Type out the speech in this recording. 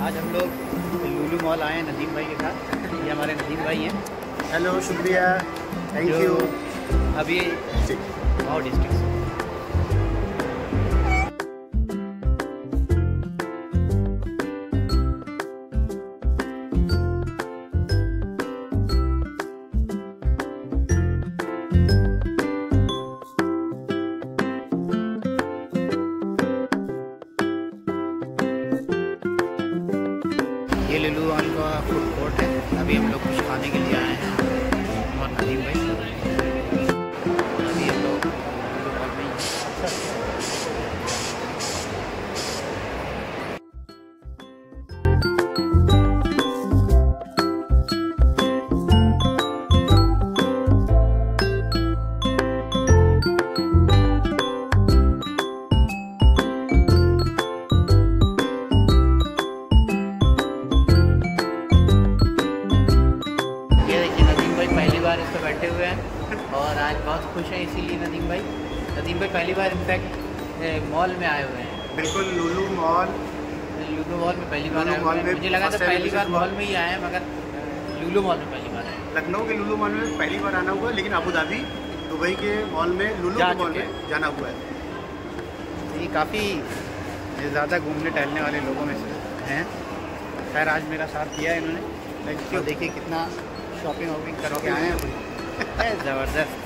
आज हम लोग लुलु मॉल आए हैं नदीम भाई के साथ। ये हमारे नदीम भाई हैं। हेलो, शुक्रिया, थैंक यू। अभी माओ डिस्ट्रिक्ट से। ये लुलु मॉल का फूड कोर्ट है। अभी हम लोग कुछ खाने के लिए आए हैं और नदीम भाई अभी हम लोग लुलु मॉल में ही हैं। पहली बार इस पर बैठे हुए हैं और आज बहुत खुश हैं। इसीलिए नदीम भाई पहली बार इनफैक्ट मॉल में आए हुए हैं। बिल्कुल, लुलु मॉल में पहली बार आए हुए हैं। मुझे लगा था पहली बार मॉल में ही आए हैं, मगर लुलु मॉल में पहली बार आए। लखनऊ के लुलु मॉल में पहली बार आना हुआ, लेकिन अबू धाबी, दुबई के मॉल में लुलु मॉल में जाना हुआ है। ये काफ़ी ज़्यादा घूमने टहलने वाले लोगों में से हैं। खैर आज मेरा साथ दिया है इन्होंने। देखिए कितना शॉपिंग वॉपिंग करके आए हैं। ज़बरदस्त।